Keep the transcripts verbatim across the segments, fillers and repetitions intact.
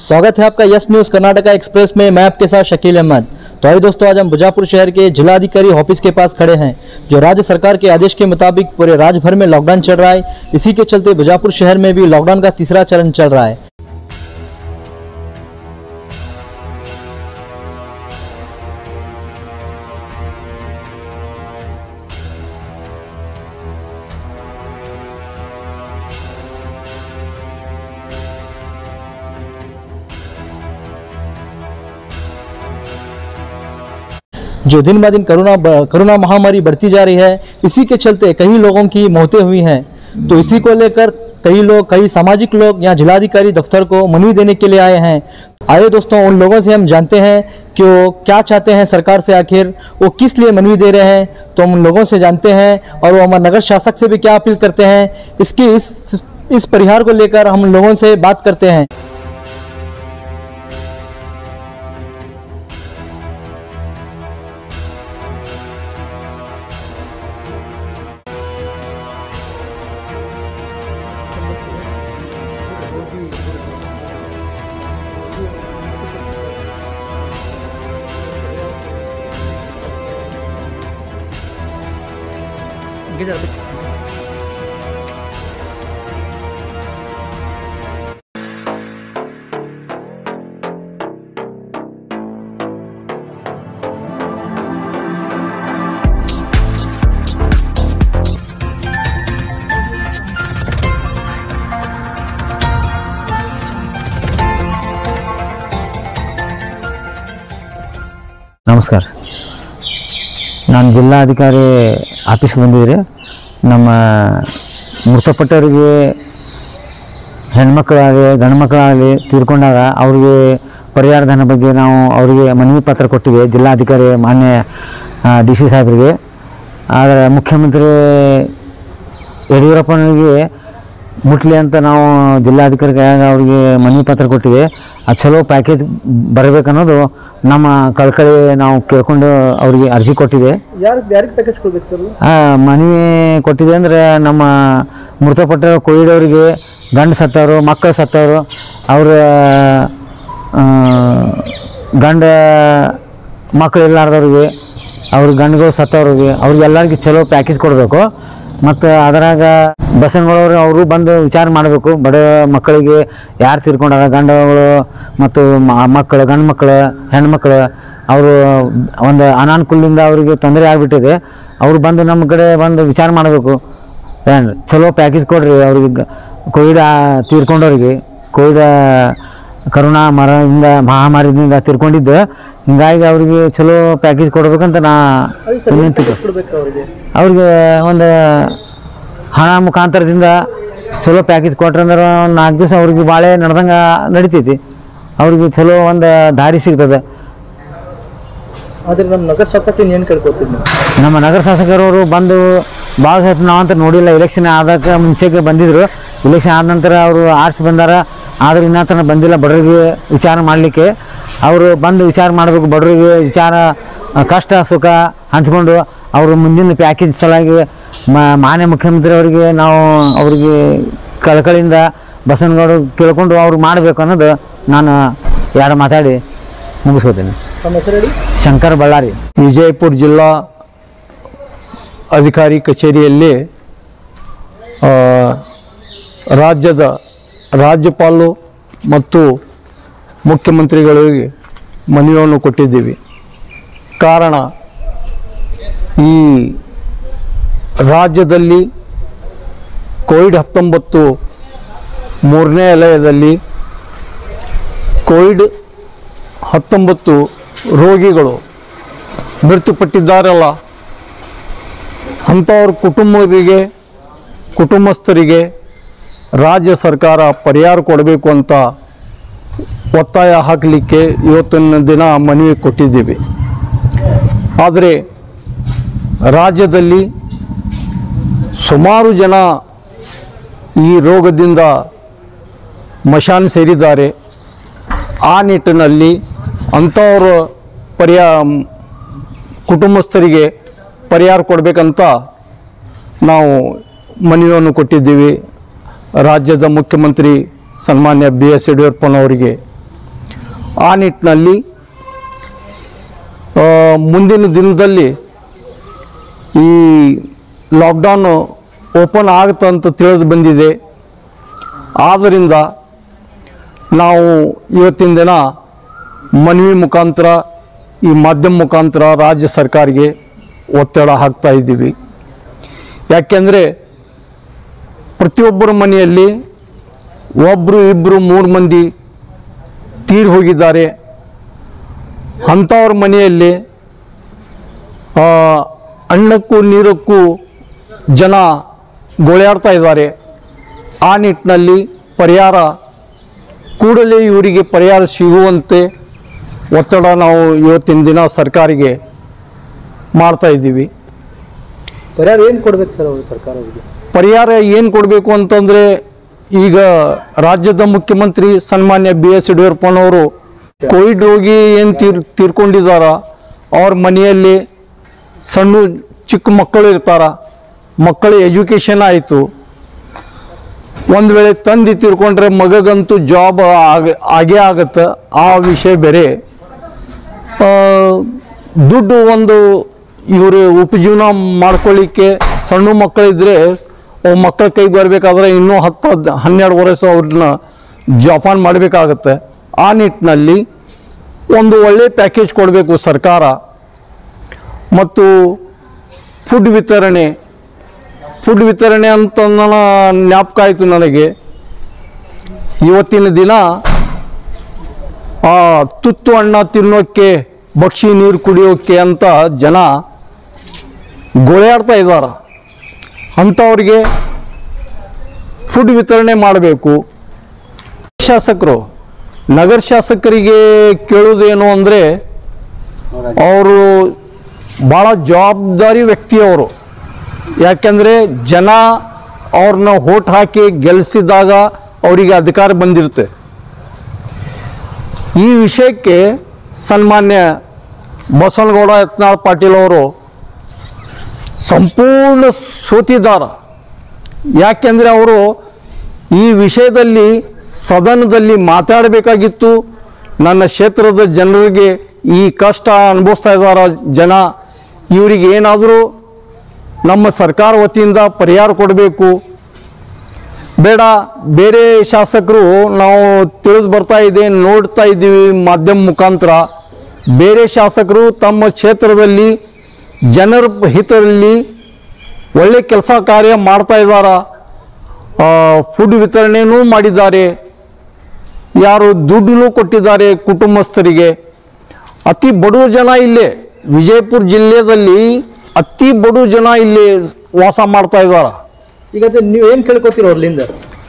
स्वागत है आपका यस न्यूज़ कर्नाटका एक्सप्रेस में। मैं आपके साथ शकील अहमद। तो आइए दोस्तों, आज हम बीजापुर शहर के जिलाधिकारी ऑफिस के पास खड़े हैं, जो राज्य सरकार के आदेश के मुताबिक पूरे राज्य भर में लॉकडाउन चल रहा है। इसी के चलते बीजापुर शहर में भी लॉकडाउन का तीसरा चरण चल रहा है। जो दिन ब दिन कोरोना कोरोना महामारी बढ़ती जा रही है, इसी के चलते कई लोगों की मौतें हुई हैं। तो इसी को लेकर कई लोग कई सामाजिक लोग यहाँ जिलाधिकारी दफ्तर को मनवी देने के लिए आए हैं। आइए दोस्तों, उन लोगों से हम जानते हैं कि वो क्या चाहते हैं सरकार से, आखिर वो किस लिए मनवी दे रहे हैं। तो हम उन लोगों से जानते हैं और वो हमारे नगर शासक से भी क्या अपील करते हैं, इसकी इस इस परिहार को लेकर हम उन लोगों से बात करते हैं। ನಮಸ್ಕಾರ, ನಾನು ಜಿಲ್ಲಾಧಿಕಾರಿ ಆಫೀಸ್ಗೆ ಬಂದಿದ್ದೆ. ನಮ್ಮ ಮೃತಪಟ್ಟವರಿಗೆ ಹೆಣ್ಮಕ್ಳಾಗಲಿ ಗಂಡು ಮಕ್ಕಳಾಗಲಿ ತೀರ್ಕೊಂಡಾಗ ಅವ್ರಿಗೆ ಪರಿಹಾರಧನ ಬಗ್ಗೆ ನಾವು ಅವರಿಗೆ ಮನವಿ ಪತ್ರ ಕೊಟ್ಟಿವೆ ಜಿಲ್ಲಾಧಿಕಾರಿ ಮಾನ್ಯ ಡಿ ಸಿ ಸಾಹೇಬರಿಗೆ. ಆದರೆ ಮುಖ್ಯಮಂತ್ರಿ ಯಡಿಯೂರಪ್ಪನಿಗೆ ಮುಟ್ಲಿ ಅಂತ ನಾವು ಜಿಲ್ಲಾಧಿಕಾರಿಗೆ ಅವ್ರಿಗೆ ಮನವಿ ಪತ್ರ ಕೊಟ್ಟಿವೆ. ಆ ಚಲೋ ಪ್ಯಾಕೇಜ್ ಬರಬೇಕನ್ನೋದು ನಮ್ಮ ಕಳ್ಕಳಿ ನಾವು ಕೇಳ್ಕೊಂಡು ಅವ್ರಿಗೆ ಅರ್ಜಿ ಕೊಟ್ಟಿದೆ. ಯಾರಿಗೆ ಪ್ಯಾಕೇಜ್ ಕೊಡ್ಬೇಕು ಸರ್? ಮನವಿ ಕೊಟ್ಟಿದೆ ಅಂದರೆ ನಮ್ಮ ಮೃತಪಟ್ಟ ಕೋವಿಡ್ ಅವರಿಗೆ ಗಂಡು ಸತ್ತವರು, ಮಕ್ಕಳು ಸತ್ತವರು, ಅವರ ಗಂಡ ಮಕ್ಕಳು ಇಲ್ಲಾರ್ದವ್ರಿಗೆ, ಅವ್ರ ಗಂಡುಗಳು ಸತ್ತವ್ರಿಗೆ, ಅವ್ರಿಗೆಲ್ಲರಿಗೆ ಚಲೋ ಪ್ಯಾಕೇಜ್ ಕೊಡಬೇಕು. ಮತ್ತು ಅದರಾಗ ಬಸವನಗೌಡವರು ಅವರು ಬಂದು ವಿಚಾರ ಮಾಡಬೇಕು. ಬಡ ಮಕ್ಕಳಿಗೆ ಯಾರು ತೀರ್ಕೊಂಡಾರ, ಗಂಡುಗಳು ಮತ್ತು ಮಕ್ಕಳು, ಗಂಡು ಮಕ್ಕಳು, ಹೆಣ್ಮಕ್ಳು, ಅವರು ಒಂದು ಅನಾನುಕೂಲದಿಂದ ಅವರಿಗೆ ತೊಂದರೆ ಆಗಿಬಿಟ್ಟಿದೆ. ಅವರು ಬಂದು ನಮ್ಮ ಕಡೆ ಬಂದು ವಿಚಾರ ಮಾಡಬೇಕು. ಏನು ಚಲೋ ಪ್ಯಾಕೇಜ್ ಕೊಡ್ರಿ ಅವ್ರಿಗೆ, ಕೋವಿಡ್ ತೀರ್ಕೊಂಡವ್ರಿಗೆ, ಕೋವಿಡ್ ಕರೋನಾ ಮರದಿಂದ ಮಹಾಮಾರಿಯಿಂದ ತೀರ್ಕೊಂಡಿದ್ದು. ಹಿಂಗಾಗಿ ಅವ್ರಿಗೆ ಚಲೋ ಪ್ಯಾಕೇಜ್ ಕೊಡ್ಬೇಕಂತ ನಾ ವಿನಂತಿ. ಅವ್ರಿಗೆ ಒಂದು ಹಣ ಮುಖಾಂತರದಿಂದ ಚಲೋ ಪ್ಯಾಕೇಜ್ ಕೊಟ್ರಂದ್ರೆ ಒಂದು ನಾಲ್ಕು ದಿವಸ ಅವ್ರಿಗೆ ಭಾಳ ನಡೆದಂಗೆ ನಡಿತೈತಿ. ಅವ್ರಿಗೆ ಚಲೋ ಒಂದು ದಾರಿ ಸಿಗ್ತದೆ. ಆದರೆ ನಮ್ಮ ನಗರ ಶಾಸಕರು ಏನು ಕೇಳ್ಕೊತೀವಿ? ನಮ್ಮ ನಗರ ಶಾಸಕರವರು ಬಂದು ಭಾಳ ಹೊತ್ತು ನಾವಂತ ನೋಡಿಲ್ಲ. ಇಲೆಕ್ಷನ್ ಆದಕ್ಕೆ ಮುಂಚೆಗೆ ಬಂದಿದ್ದರು. ಇಲೆಕ್ಷನ್ ಆದ ನಂತರ ಅವರು ಆರ್ಸಿ ಬಂದಾರ, ಆದರೂ ಇನ್ನೂ ತನಕ ಬಂದಿಲ್ಲ ಬಡವರಿಗೆ ವಿಚಾರ ಮಾಡಲಿಕ್ಕೆ. ಅವರು ಬಂದು ವಿಚಾರ ಮಾಡಬೇಕು. ಬಡವರಿಗೆ ವಿಚಾರ ಕಷ್ಟ ಸುಖ ಹಂಚ್ಕೊಂಡು ಅವರು ಮುಂದಿನ ಪ್ಯಾಕೇಜ್ ಸಲಾಗಿ ಮಾನ್ಯ ಮುಖ್ಯಮಂತ್ರಿ ಅವರಿಗೆ ನಾವು ಅವರಿಗೆ ಕಳಕಳಿಯಿಂದ ಬಸವನಗೌಡ ಕೇಳ್ಕೊಂಡು ಅವ್ರು ಮಾಡಬೇಕು ಅನ್ನೋದು ನಾನು ಯಾರು ಮಾತಾಡಿ ಮುಗಿಸ್ಕೋತೀನಿ. ಶಂಕರ್ ಬಳ್ಳಾರಿ, ವಿಜಯಪುರ ಜಿಲ್ಲಾ ಅಧಿಕಾರಿ ಕಚೇರಿಯಲ್ಲಿ ರಾಜ್ಯದ ರಾಜ್ಯಪಾಲರು ಮತ್ತು ಮುಖ್ಯಮಂತ್ರಿಗಳಿಗೆ ಮನವಿಯನ್ನು ಕೊಟ್ಟಿದ್ದೀವಿ. ಕಾರಣ, ಈ ರಾಜ್ಯದಲ್ಲಿ ಕೋವಿಡ್ ಹತ್ತೊಂಬತ್ತು ಮೂರನೇ ಅಲೆಯಲ್ಲಿ ಕೋವಿಡ್ ಹತ್ತೊಂಬತ್ತು ರೋಗಿಗಳು ಮೃತಪಟ್ಟಿದ್ದಾರಲ್ಲ, ಅಂಥವ್ರ ಕುಟುಂಬರಿಗೆ ಕುಟುಂಬಸ್ಥರಿಗೆ ರಾಜ್ಯ ಸರ್ಕಾರ ಪರಿಹಾರ ಕೊಡಬೇಕು ಅಂತ ಒತ್ತಾಯ ಹಾಕಲಿಕ್ಕೆ ಇವತ್ತಿನ ದಿನ ಮನವಿ ಕೊಟ್ಟಿದ್ದೀವಿ. ಆದರೆ ರಾಜ್ಯದಲ್ಲಿ ಸುಮಾರು ಜನ ಈ ರೋಗದಿಂದ ಮಶಾನ್ ಸೇರಿದ್ದಾರೆ. ಆ ನಿಟ್ಟಿನಲ್ಲಿ ಅಂಥವ್ರ ಪರಿಹಾರ ಕುಟುಂಬಸ್ಥರಿಗೆ ಪರಿಹಾರ ಕೊಡಬೇಕಂತ ನಾವು ಮನವಿಯನ್ನು ಕೊಟ್ಟಿದ್ದೀವಿ ರಾಜ್ಯದ ಮುಖ್ಯಮಂತ್ರಿ ಸನ್ಮಾನ್ಯ ಬಿ ಎಸ್ ಯಡಿಯೂರಪ್ಪನವರಿಗೆ. ಆ ನಿಟ್ಟಿನಲ್ಲಿ ಆ, ಮುಂದಿನ ದಿನದಲ್ಲಿ ಈ ಲಾಕ್ಡೌನು ಓಪನ್ ಆಗುತ್ತೆ ಅಂತ ತಿಳಿದು ಬಂದಿದೆ. ಆದ್ದರಿಂದ ನಾವು ಇವತ್ತಿನ ದಿನ ಮನವಿ ಮುಖಾಂತರ ಈ ಮಾಧ್ಯಮ ಮುಖಾಂತರ ರಾಜ್ಯ ಸರ್ಕಾರಕ್ಕೆ ಒತ್ತಡ ಹಾಕ್ತಾ ಇದ್ದೀವಿ. ಯಾಕೆಂದರೆ ಪ್ರತಿಯೊಬ್ಬರ ಮನೆಯಲ್ಲಿ ಒಬ್ಬರು ಇಬ್ಬರು ಮೂರು ಮಂದಿ ತೀರಿ ಹೋಗಿದ್ದಾರೆ. ಅಂಥವ್ರ ಮನೆಯಲ್ಲಿ ಅನ್ನಕ್ಕೂ ನೀರಕ್ಕೂ ಜನ ಗೋಳಾಡ್ತಾ ಇದ್ದಾರೆ. ಆ ನಿಟ್ಟಿನಲ್ಲಿ ಪರಿಹಾರ ಕೂಡಲೇ ಇವರಿಗೆ ಪರಿಹಾರ ಸಿಗುವಂತೆ ಒತ್ತಡ ನಾವು ಇವತ್ತಿನ ದಿನ ಸರ್ಕಾರಿಗೆ ಮಾಡ್ತಾ ಇದ್ದೀವಿ. ಪರಿಹಾರ ಏನು ಕೊಡಬೇಕು ಸರ್ ಅವರು ಸರ್ಕಾರಕ್ಕೆ? ಪರಿಹಾರ ಏನು ಕೊಡಬೇಕು ಅಂತಂದರೆ, ಈಗ ರಾಜ್ಯದ ಮುಖ್ಯಮಂತ್ರಿ ಸನ್ಮಾನ್ಯ ಬಿ ಎಸ್ ಯಡಿಯೂರಪ್ಪನವರು ಕೋವಿಡ್ ರೋಗಿ ಏನು ತೀರ್ ತೀರ್ಕೊಂಡಿದ್ದಾರ ಅವ್ರ ಮನೆಯಲ್ಲಿ ಸಣ್ಣ ಚಿಕ್ಕ ಮಕ್ಕಳು ಇರ್ತಾರ, ಮಕ್ಕಳ ಎಜುಕೇಷನ್ ಆಯಿತು. ಒಂದು ವೇಳೆ ತಂದೆ ತೀರ್ಕೊಂಡ್ರೆ ಮಗಗಂತೂ ಜಾಬ್ ಆಗ ಆಗೇ ಆಗತ್ತೆ, ಆ ವಿಷಯ ಬೇರೆ. ದುಡ್ಡು ಒಂದು ಇವರು ಉಪಜೀವನ ಮಾಡ್ಕೊಳ್ಳಿಕ್ಕೆ ಸಣ್ಣ ಮಕ್ಕಳಿದ್ರೆ ಅವು ಮಕ್ಕಳ ಕೈಗೆ ಬರಬೇಕಾದ್ರೆ ಇನ್ನೂ ಹತ್ತು ಹದ್ ಹನ್ನೆರಡು ವರ್ಷ ಅವ್ರನ್ನ ಜೋಪಾನ ಮಾಡಬೇಕಾಗತ್ತೆ. ಆ ನಿಟ್ಟಿನಲ್ಲಿ ಒಂದು ಒಳ್ಳೆ ಪ್ಯಾಕೇಜ್ ಕೊಡಬೇಕು ಸರ್ಕಾರ. ಮತ್ತು ಫುಡ್ ವಿತರಣೆ ಫುಡ್ ವಿತರಣೆ ಅಂತ ಜ್ಞಾಪಕ ಆಯಿತು ನನಗೆ. ಇವತ್ತಿನ ದಿನ ಆ ತುತ್ತು ಅನ್ನ ತಿನ್ನೋಕ್ಕೆ, ಬಕ್ಷಿ ನೀರು ಕುಡಿಯೋಕ್ಕೆ ಅಂತ ಜನ ಗೋಳಾಡ್ತಾ ಇದ್ದಾರೆ. ಅಂಥವ್ರಿಗೆ ಫುಡ್ ವಿತರಣೆ ಮಾಡಬೇಕು. ಶಾಸಕರು ನಗರ ಶಾಸಕರಿಗೆ ಕೇಳೋದೇನು ಅಂದರೆ, ಅವರು ಭಾಳ ಜವಾಬ್ದಾರಿ ವ್ಯಕ್ತಿಯವರು. ಯಾಕೆಂದರೆ ಜನ ಅವ್ರನ್ನ ವೋಟ್ ಹಾಕಿ ಗೆಲ್ಲಿಸಿದಾಗ ಅವರಿಗೆ ಅಧಿಕಾರ ಬಂದಿರುತ್ತೆ. ಈ ವಿಷಯಕ್ಕೆ ಸನ್ಮಾನ್ಯ ಬಸವನಗೌಡ ಯತ್ನಾಳ್ ಪಾಟೀಲ್ ಅವರು ಸಂಪೂರ್ಣ ಸೋತಿದ್ದಾರ. ಯಾಕೆಂದರೆ ಅವರು ಈ ವಿಷಯದಲ್ಲಿ ಸದನದಲ್ಲಿ ಮಾತಾಡಬೇಕಾಗಿತ್ತು. ನನ್ನ ಕ್ಷೇತ್ರದ ಜನರಿಗೆ ಈ ಕಷ್ಟ ಅನುಭವಿಸ್ತಾ ಇದ್ದಾರ ಜನ, ಇವರಿಗೆ ಏನಾದರೂ ನಮ್ಮ ಸರ್ಕಾರ ವತಿಯಿಂದ ಪರಿಹಾರ ಕೊಡಬೇಕು. ಬೇಡ ಬೇರೆ ಶಾಸಕರು ನಾವು ತಿಳಿದು ಬರ್ತಾ ಇದೆ, ನೋಡ್ತಾ ಇದ್ದೀವಿ ಮಾಧ್ಯಮ ಮುಖಾಂತರ, ಬೇರೆ ಶಾಸಕರು ತಮ್ಮ ಕ್ಷೇತ್ರದಲ್ಲಿ ಜನರ ಹಿತದಲ್ಲಿ ಒಳ್ಳೆ ಕೆಲಸ ಕಾರ್ಯ ಮಾಡ್ತಾ ಇದ್ದಾರೆ. ಫುಡ್ ವಿತರಣೆನೂ ಮಾಡಿದ್ದಾರೆ, ಯಾರು ದುಡ್ಡನ್ನು ಕೊಟ್ಟಿದ್ದಾರೆ ಕುಟುಂಬಸ್ಥರಿಗೆ. ಅತಿ ಬಡವ ಜನ ಇಲ್ಲೇ ವಿಜಯಪುರ ಜಿಲ್ಲೆಯಲ್ಲಿ ಅತಿ ಬಡವ ಜನ ಇಲ್ಲಿ ವಾಸ ಮಾಡ್ತಾ ಇದ್ದಾರೆ. ಈಗ ನೀವು ಏನು ಕೇಳ್ಕೊತೀರೋ ಅವ್ರಲ್ಲಿಂದ?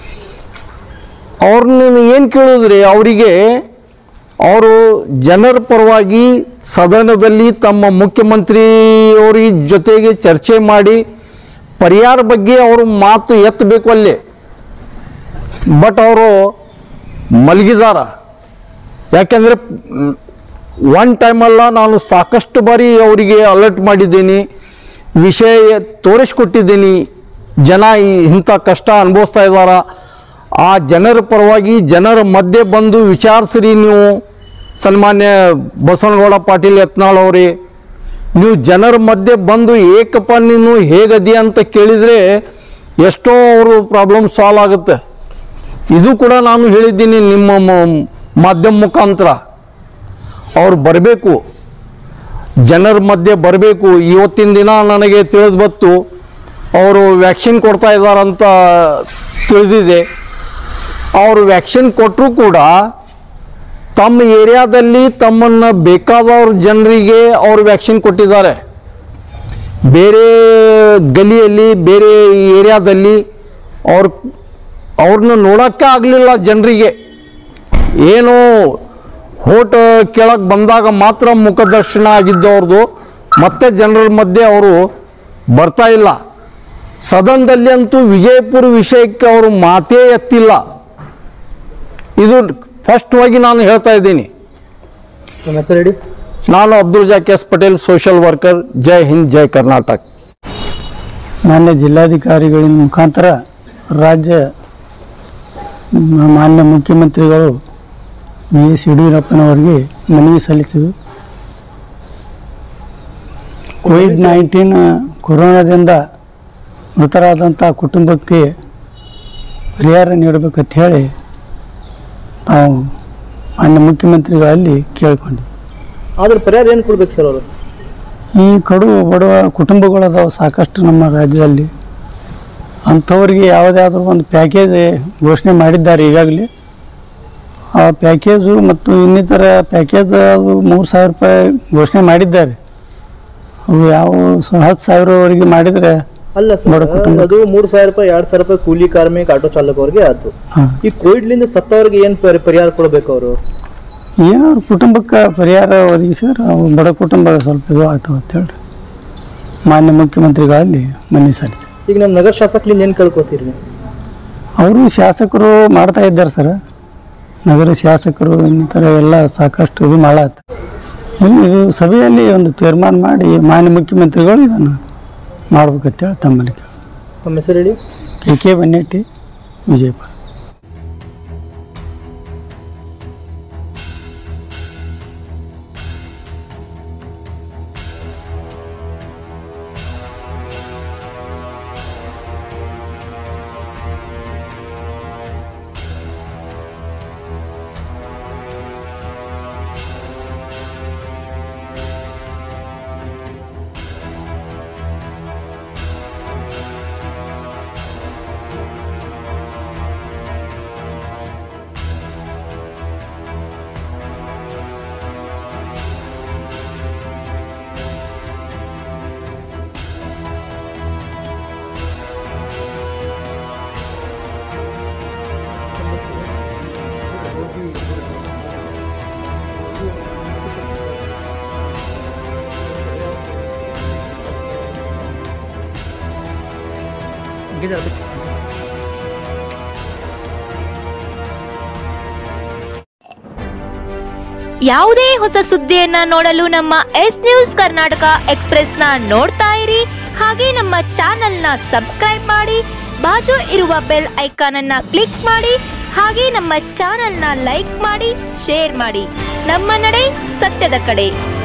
ಅವ್ರನ್ನ ಏನು ಕೇಳಿದ್ರೆ, ಅವರಿಗೆ ಅವರು ಜನರ ಪರವಾಗಿ ಸದನದಲ್ಲಿ ತಮ್ಮ ಮುಖ್ಯಮಂತ್ರಿಯವರ ಜೊತೆಗೆ ಚರ್ಚೆ ಮಾಡಿ ಪರಿಹಾರ ಬಗ್ಗೆ ಅವರು ಮಾತು ಎತ್ತಬೇಕು ಅಲ್ಲೇ. ಬಟ್ ಅವರು ಮಲಗಿದಾರ. ಯಾಕೆಂದರೆ ಒನ್ ಟೈಮಲ್ಲ, ನಾನು ಸಾಕಷ್ಟು ಬಾರಿ ಅವರಿಗೆ ಅಲರ್ಟ್ ಮಾಡಿದ್ದೀನಿ, ವಿಷಯ ತೋರಿಸ್ಕೊಟ್ಟಿದ್ದೀನಿ. ಜನ ಇಂಥ ಕಷ್ಟ ಅನುಭವಿಸ್ತಾ ಇದ್ದಾರ. ಆ ಜನರ ಪರವಾಗಿ ಜನರ ಮಧ್ಯೆ ಬಂದು ವಿಚಾರಿಸ್ರಿ ನೀವು. ಸನ್ಮಾನ್ಯ ಬಸವನಗೌಡ ಪಾಟೀಲ್ ಯತ್ನಾಳ್ ಅವರೇ, ನೀವು ಜನರ ಮಧ್ಯೆ ಬಂದು ಏಕಪ್ಪ ನೀನು ಹೇಗದಿ ಅಂತ ಕೇಳಿದರೆ ಎಷ್ಟೋ ಅವರು ಪ್ರಾಬ್ಲಮ್ ಸಾಲ್ವ್ ಆಗುತ್ತೆ. ಇದು ಕೂಡ ನಾನು ಹೇಳಿದ್ದೀನಿ ನಿಮ್ಮ ಮಾಧ್ಯಮ ಮುಖಾಂತರ. ಅವ್ರು ಬರಬೇಕು, ಜನರ ಮಧ್ಯೆ ಬರಬೇಕು. ಇವತ್ತಿನ ದಿನ ನನಗೆ ತಿಳಿದು ಬಂತು ಅವರು ವ್ಯಾಕ್ಸಿನ್ ಕೊಡ್ತಾ ಇದ್ದಾರಂತ ತಿಳಿದಿದೆ. ಅವರು ವ್ಯಾಕ್ಸಿನ್ ಕೊಟ್ಟರೂ ಕೂಡ ತಮ್ಮ ಏರಿಯಾದಲ್ಲಿ ತಮ್ಮನ್ನು ಬೇಕಾದವ್ರ ಜನರಿಗೆ ಅವರು ವ್ಯಾಕ್ಸಿನ್ ಕೊಟ್ಟಿದ್ದಾರೆ. ಬೇರೆ ಗಲಿಯಲ್ಲಿ ಬೇರೆ ಏರಿಯಾದಲ್ಲಿ ಅವ್ರ ಅವ್ರನ್ನ ನೋಡೋಕ್ಕೆ ಆಗಲಿಲ್ಲ ಜನರಿಗೆ. ಏನು ಹೋಟ್ ಕೇಳಕ್ಕೆ ಬಂದಾಗ ಮಾತ್ರ ಮುಖದರ್ಶನ ಆಗಿದ್ದವ್ರದ್ದು, ಮತ್ತೆ ಜನರ ಮಧ್ಯೆ ಅವರು ಬರ್ತಾ ಇಲ್ಲ. ಸದನದಲ್ಲಿ ಅಂತೂ ವಿಜಯಪುರ ವಿಷಯಕ್ಕೆ ಅವರು ಮಾತೇ ಎತ್ತಿಲ್ಲ. ಇದು ಫಸ್ಟ್ವಾಗಿ ನಾನು ಹೇಳ್ತಾ ಇದ್ದೀನಿ. ನಾನು ಅಬ್ದುಲ್ ಜಾಕ್ ಎಸ್ ಪಟೇಲ್, ಸೋಷಲ್ ವರ್ಕರ್. ಜೈ ಹಿಂದ್, ಜೈ ಕರ್ನಾಟಕ. ಮಾನ್ಯ ಜಿಲ್ಲಾಧಿಕಾರಿಗಳ ಮುಖಾಂತರ ರಾಜ್ಯ ಮಾನ್ಯ ಮುಖ್ಯಮಂತ್ರಿಗಳು ಬಿ ಎಸ್ ಯಡಿಯೂರಪ್ಪನವರಿಗೆ ಮನವಿ ಸಲ್ಲಿಸಿವೆ. ಕೋವಿಡ್ ನೈನ್ಟೀನ್ ಕೊರೋನಾದಿಂದ ಮೃತರಾದಂಥ ಕುಟುಂಬಕ್ಕೆ ಪರಿಹಾರ ನೀಡಬೇಕಂತ ಹೇಳಿ ನಾವು ಮಾನ್ಯ ಮುಖ್ಯಮಂತ್ರಿಗಳಲ್ಲಿ ಕೇಳಿಕೊಂಡ್ವಿ. ಆದ್ರೆ ಪರಿಹಾರ ಏನು ಕೊಡ್ಬೇಕು ಸರ್ ಅವರು? ಈ ಕಡು ಬಡವ ಕುಟುಂಬಗಳದಾವೆ ಸಾಕಷ್ಟು ನಮ್ಮ ರಾಜ್ಯದಲ್ಲಿ. ಅಂಥವ್ರಿಗೆ ಯಾವುದಾದ್ರೂ ಒಂದು ಪ್ಯಾಕೇಜ್ ಘೋಷಣೆ ಮಾಡಿದ್ದಾರೆ ಈಗಾಗಲೇ. ಆ ಪ್ಯಾಕೇಜು ಮತ್ತು ಇನ್ನಿತರ ಪ್ಯಾಕೇಜ್ ಅದು ಮೂರು ಸಾವಿರ ರೂಪಾಯಿ ಘೋಷಣೆ ಮಾಡಿದ್ದಾರೆ. ಅವು ಯಾವ ಹತ್ತು ಸಾವಿರವರೆಗೆ ಮಾಡಿದರೆ ಅಲ್ಲ ಸರ್, ಅದು ಮೂರು ಸಾವಿರ ರೂಪಾಯಿ ಎರಡು ಸಾವಿರ ರೂಪಾಯಿ ಕೂಲಿ ಕಾರ್ಮಿಕ ಆಟೋ ಚಾಲಕವ್ರಿಗೆ ಆಯ್ತು. ಈ ಕೋವಿಡ್ಲಿಂದ ಸತ್ತವ್ರಿಗೆ ಏನು ಪರಿಹಾರ ಕೊಡಬೇಕು ಅವರು? ಏನಾದ್ರು ಕುಟುಂಬಕ್ಕೆ ಪರಿಹಾರ ಒದಗಿಸಿದ್ರೆ ಅವು ಬಡ ಕುಟುಂಬ ಸ್ವಲ್ಪ ಇದು ಆಗ್ತಾವೆ ಅಂತೇಳಿ ಮಾನ್ಯ ಮುಖ್ಯಮಂತ್ರಿಗಳಲ್ಲಿ ಮನವಿ ಸಲ್ಲಿಸಿ. ಈಗ ನಮ್ಮ ನಗರ ಶಾಸಕರಿಂದ ಏನು ಕೇಳ್ಕೊತೀರಿ? ಅವರು ಶಾಸಕರು ಮಾಡ್ತಾ ಇದ್ದಾರೆ ಸರ್. ನಗರ ಶಾಸಕರು ಇನ್ನಿತರ ಎಲ್ಲ ಸಾಕಷ್ಟು ಇದು ಮಾಡತ್ತ. ಇನ್ನು ಇದು ಸಭೆಯಲ್ಲಿ ಒಂದು ತೀರ್ಮಾನ ಮಾಡಿ ಮಾನ್ಯ ಮುಖ್ಯಮಂತ್ರಿಗಳು ಇದನ್ನು ಮಾಡ್ಬೇಕಂತೇಳಿ ತಮ್ಮಲ್ಲಿ ಕೇಳಿ. ನಮ್ಮ ಹೆಸರು ಹೇಳಿ. K K Bannetti, Vijayapura. ಯಾವುದೇ ಹೊಸ ಸುದ್ದಿಯನ್ನ ನೋಡಲು ನಮ್ಮ ಎಸ್ ನ್ಯೂಸ್ ಕರ್ನಾಟಕ ಎಕ್ಸ್ಪ್ರೆಸ್ ನ ನೋಡ್ತಾ ಇರಿ. ಹಾಗೆ ನಮ್ಮ ಚಾನೆಲ್ ನ ಸಬ್ಸ್ಕ್ರೈಬ್ ಮಾಡಿ, ಬಾಜು ಇರುವ ಬೆಲ್ ಐಕಾನ್ ಅನ್ನ ಕ್ಲಿಕ್ ಮಾಡಿ. ಹಾಗೆ ನಮ್ಮ ಚಾನೆಲ್ ನ ಲೈಕ್ ಮಾಡಿ, ಶೇರ್ ಮಾಡಿ. ನಮ್ಮ ನಡೆ ಸತ್ಯದ ಕಡೆ.